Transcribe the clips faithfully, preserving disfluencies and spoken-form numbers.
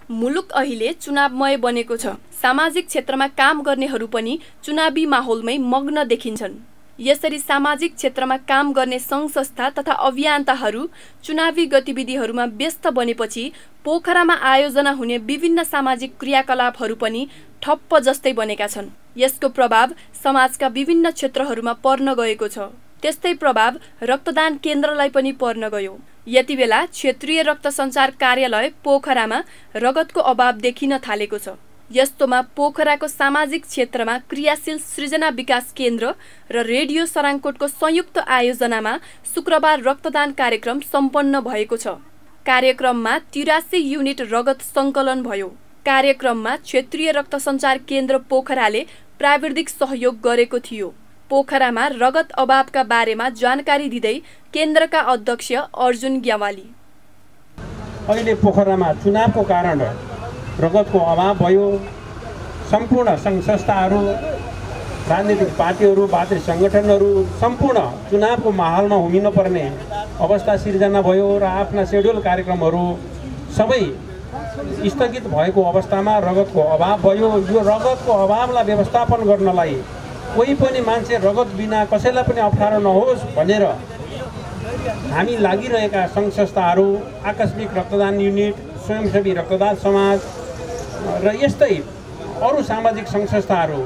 मुलुक अहिले चुनावमय बनेको छ। सामाजिक क्षेत्रमा काम गर्नेहरू पनि चुनावी माहौलमै मग्न देखिन्छन्। यसरी सामाजिक क्षेत्रमा काम गर्ने सङ्घ संस्था तथा अभियन्ताहरू चुनावी गतिविधिहरूमा व्यस्त बनेपछि पोखरामा आयोजना हुने विभिन्न सामाजिक क्रियाकलापहरू पनि ठप्प जस्तै बनेका छन्। यसको प्रभाव समाजका विभिन्न क्षेत्रहरूमा पर्न गएको छ। त्यस्तै प्रभाव रक्तदान केन्द्रलाई पनि पर्न गयो। यति बेला क्षेत्रीय रक्त सञ्चार कार्यालय पोखरामा रगतको अभाव देखिन थालेको छ। यस्तोमा पोखराको सामाजिक क्षेत्रमा क्रियाशील सृजना विकास केन्द्र र रेडियो सराङकोटको संयुक्त आयोजनामा शुक्रबार रक्तदान कार्यक्रम सम्पन्न भएको छ। कार्यक्रममा तिरासी युनिट रगत सङ्कलन भयो। कार्यक्रममा क्षेत्रीय रक्त सञ्चार केन्द्र पोखराले प्राविधिक सहयोग गरेको थियो। पोखरामा रगत अभावका बारेमा जानकारी दिँदै केन्द्रका अध्यक्ष अर्जुन ग्यावाली, अहिले पोखरामा चुनावको कारण रगतको अभाव भयो। सम्पूर्ण सङ्घ संस्थाहरू, राजनीतिक पार्टीहरू, वाद्री सङ्गठनहरू सम्पूर्ण चुनावको माहौलमा उभिनुपर्ने अवस्था सिर्जना भयो र आफ्ना सेड्युल कार्यक्रमहरू सबै स्थगित भएको अवस्थामा रगतको अभाव भयो। यो रगतको अभावलाई व्यवस्थापन गर्नलाई कोही पनि मान्छे रगत बिना कसैलाई पनि अप्ठ्यारो नहोस् भनेर हामी लागिरहेका सङ्घ संस्थाहरू, आकस्मिक रक्तदान युनिट, स्वयंसेवी रक्तदान समाज र यस्तै अरू सामाजिक सङ्घ संस्थाहरू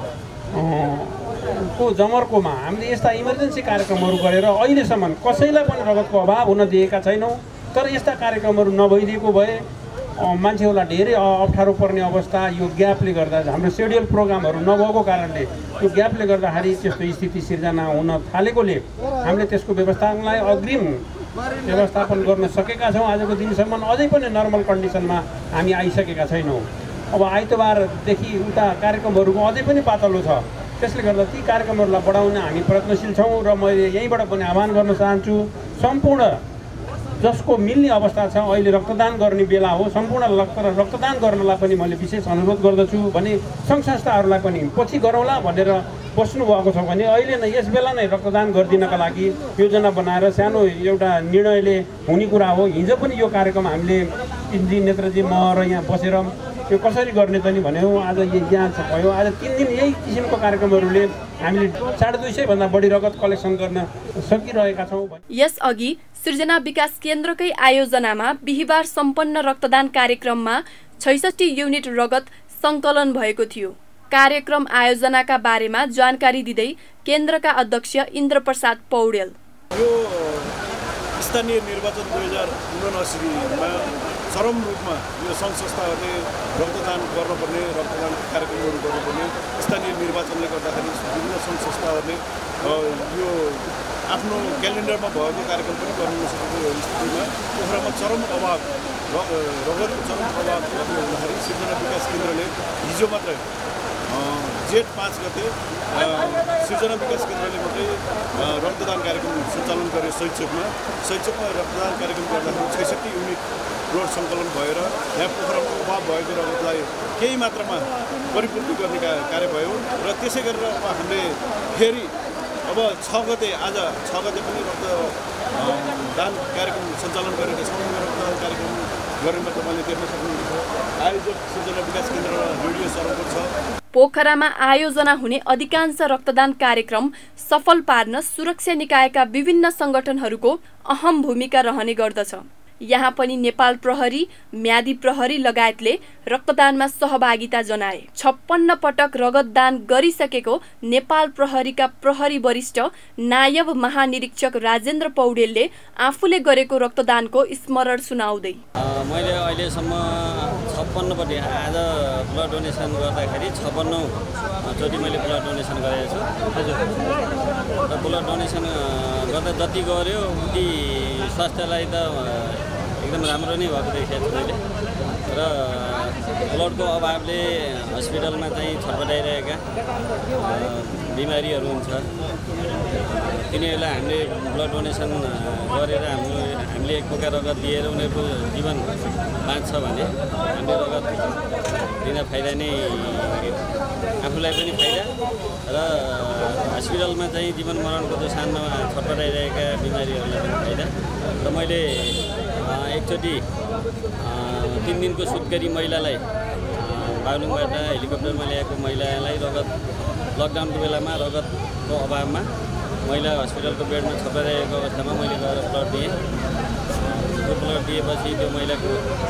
को जमर्कोमा हामीले यस्ता इमर्जेन्सी कार्यक्रमहरू गरेर अहिलेसम्म कसैलाई पनि रगतको अभाव हुन दिएका छैनौँ। तर यस्ता कार्यक्रमहरू नभइदिएको भए मान्छेहरूलाई धेरै अप्ठ्यारो पर्ने अवस्था, यो ग्यापले गर्दा हाम्रो सेड्युल प्रोग्रामहरू नभएको कारणले यो ग्यापले गर्दाखेरि त्यस्तो स्थिति सिर्जना हुन थालेकोले हामीले त्यसको व्यवस्थापनलाई अग्रिम व्यवस्थापन गर्न सकेका छौँ। आजको दिनसम्म अझै पनि नर्मल कन्डिसनमा हामी आइसकेका छैनौँ। अब आइतबारदेखि उता कार्यक्रमहरूको अझै पनि पातलो छ। त्यसले गर्दा ती कार्यक्रमहरूलाई बढाउन हामी प्रयत्नशील छौँ र मैले यहीँबाट पनि आह्वान गर्न चाहन्छु, सम्पूर्ण जसको मिल्ने अवस्था छ, अहिले रक्तदान गर्ने बेला हो, सम्पूर्ण रक्त रक्तदान गर्नलाई पनि मैले विशेष अनुरोध गर्दछु भने सङ्घ संस्थाहरूलाई पनि पछि गरौँला भनेर बस्नुभएको छ भने अहिले नै यस बेला नै रक्तदान गरिदिनका लागि योजना बनाएर सानो एउटा निर्णयले हुने कुरा हो। हिजो पनि यो कार्यक्रम हामीले इन्जी नेत्रजी म र यहाँ बसेर यो कसरी गर्ने त नि भन्यौँ। आज यहाँ भयो। आज तिन दिन यही किसिमको कार्यक्रमहरूले हामीले साढे दुई सय भन्दा बढी रगत कलेक्सन गर्न सकिरहेका छौँ। यसअघि सृजना विकास केन्द्रकै आयोजनामा बिहिबार सम्पन्न रक्तदान कार्यक्रममा छैसठी युनिट रगत सङ्कलन भएको थियो। कार्यक्रम आयोजनाका बारेमा जानकारी दिँदै केन्द्रका अध्यक्ष इन्द्र प्रसाद पौडेल, यो स्थानीय निर्वाचन दुई हजार उनासीमा चरम रूपमा यो सङ्घ संस्थाहरूले रक्तदान गर्नुपर्ने, रक्तदान कार्यक्रमहरू गर्नुपर्ने स्थानीय निर्वाचनले गर्दाखेरि विभिन्न सङ्घ संस्थाहरूले यो आफ्नो क्यालेन्डरमा भएको कार्यक्रम पनि गर्न नसकेको स्थितिमा पोखरामा चरम अभाव, रगतको चरम अभाव हुँदाखेरि सृजना विकास केन्द्रले हिजो मात्रै जेठ पाँच गते सृजना विकास केन्द्रले मात्रै रक्तदान कार्यक्रम सञ्चालन गरे। शैक्षकमा शैक्षकमा रक्तदान कार्यक्रम गर्दाखेरि छैसठी युनिट रगत सङ्कलन भएर यहाँ पोखरामा अभाव भएको रगतलाई केही मात्रामा परिपूर्ति गर्ने कार्य भयो र त्यसै गरेर अब हामीले फेरि अब छ गते आज छ गते पनि रक्तदान कार्यक्रम सञ्चालन गरेका छौँ। रक्तदान कार्यक्रम गरेमा तपाईँले देख्न सक्नुहुन्छ आयोजक सृजना विकास केन्द्र रेडियो सराङकोट छ। पोखरामा आयोजना हुने अधिकांश रक्तदान कार्यक्रम सफल पार्न सुरक्षा निकायका विभिन्न सङ्गठनहरूको अहम भूमिका रहने गर्दछ। यहाँ पनि नेपाल प्रहरी, म्यादी प्रहरी लगायतले रक्तदानमा सहभागिता जनाए। छप्पन्न पटक रगतदान गरिसकेको नेपाल प्रहरीका प्रहरी वरिष्ठ नायब महानिरीक्षक राजेन्द्र पौडेलले आफूले गरेको रक्तदानको स्मरण सुनाउँदै, मैले अहिलेसम्म छप्पन्न पटि आज ब्लड डोनेसन गर्दाखेरि छप्पन्न चोटि मैले ब्लड डोनेसन गरेको छु। र ब्लड डोनेसन गर्दा जति गऱ्यो उति स्वास्थ्यलाई त एकदम राम्रो नै भएको देखेको छु मैले। र ब्लडको अभावले हस्पिटलमा चाहिँ छटपटाइरहेका बिमारीहरू हुन्छ, तिनीहरूलाई हामीले ब्लड डोनेसन गरेर हाम्रो हामीले एक पोका रगत दिएर उनीहरूको जीवन बाँच्छ भने हामीले रगत दिन फाइदा नै, आफूलाई पनि फाइदा र हस्पिटलमा चाहिँ जीवन मरणको दोसानमा छटपटाइरहेका बिमारीहरूलाई पनि फाइदा। र मैले एकचोटि तिन दिनको सुत्केरी महिलालाई बागलुङबाट हेलिकप्टरमा ल्याएको महिलालाई रगत लकडाउनको बेलामा रगतको अभावमा महिला हस्पिटलको बेडमा छपाइरहेको अवस्थामा मैले गएर ब्लड दिएँ। त्यो ब्लड दिएपछि त्यो महिलाको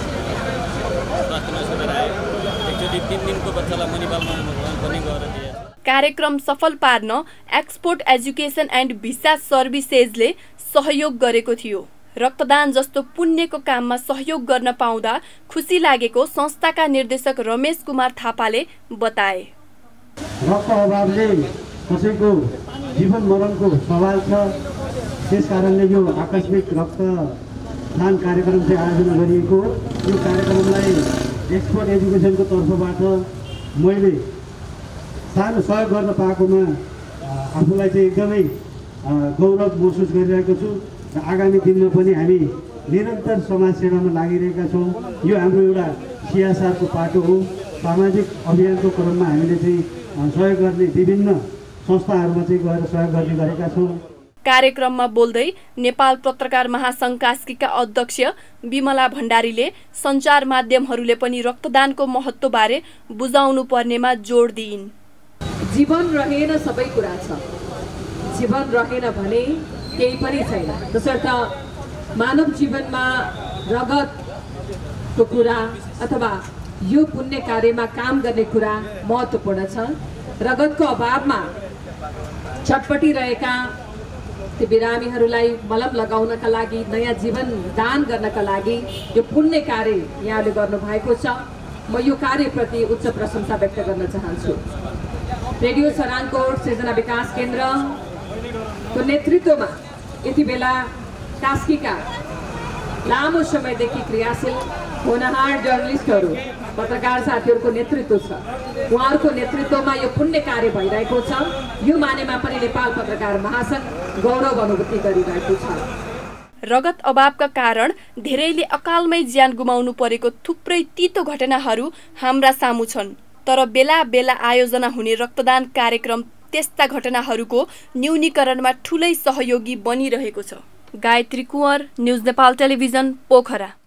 स्वास्थ्यमा सुधार आयो। एकचोटि तिन दिनको बच्चालाई मणिपालमा पनि गएर दिए। कार्यक्रम सफल पार्न एक्सपोर्ट एजुकेसन एन्ड भिसा सर्भिसेजले सहयोग गरेको थियो। रक्तदान जस्तो पुण्यको काममा सहयोग गर्न पाउँदा खुसी लागेको संस्थाका निर्देशक रमेश कुमार थापाले बताए। रक्त अभावले कसैको जीवन मरणको सवाल छ, त्यस कारणले यो आकस्मिक रक्तदान कार्यक्रम चाहिँ आयोजना गरिएको। यो कार्यक्रमलाई एक्सपोर्ट एजुकेसनको तर्फबाट मैले सानो सहयोग गर्न पाएकोमा आफूलाई चाहिँ एकदमै गौरव महसुस गरिरहेको छु र आगामी दिनमा पनि हामी निरन्तर समाज सेवामा लागिरहेका छौँ। यो हाम्रो एउटा सियासारको पाटो हो। सामाजिक अभियानको क्रममा हामीले चाहिँ सहयोग गर्ने विभिन्न संस्थाहरूमा चाहिँ गएर सहयोग गर्ने गरेका छौँ। कार्यक्रममा बोल्दै नेपाल पत्रकार महासङ्घ कास्कीका अध्यक्ष विमला भण्डारीले सञ्चार माध्यमहरूले पनि रक्तदानको महत्त्वबारे बुझाउनु पर्नेमा जोड दिइन्। जीवन रहेन सबै कुरा छ, जीवन रहेन भने केही पनि छैन। त्यसर्थ मानव जीवनमा रगतको कुरा अथवा यो पुण्य कार्यमा काम गर्ने कुरा महत्त्वपूर्ण छ। रगतको अभावमा छटपटिरहेका ती बिरामीहरूलाई मलम लगाउनका लागि, नयाँ जीवन दान गर्नका लागि यो पुण्य कार्य यहाँले गर्नुभएको छ। म यो कार्यप्रति उच्च प्रशंसा व्यक्त गर्न चाहन्छु। रेडियो सराङकोट सृजना विकास केन्द्रको नेतृत्वमा यति बेला कास्कीका लामो समयदेखि क्रियाशील होनहार जर्नलिस्टहरू, पत्रकार साथीहरूको नेतृत्व छ। उहाँहरूको नेतृत्वमा यो पुण्य कार्य भइरहेको छ। यो मानेमा पनि नेपाल पत्रकार महासङ्घ गौरव अनुभूति गरिरहेको छ। रगत अभावका कारण धेरैले अकालमै ज्यान गुमाउनु परेको थुप्रै तितो घटनाहरू हाम्रा सामु छन्। तर बेला बेला आयोजना हुने रक्तदान कार्यक्रम त्यस्ता घटनाहरूको न्यूनीकरणमा ठूलै सहयोगी बनिरहेको छ। Gayatri Kunwar, news Nepal television, Pokhara.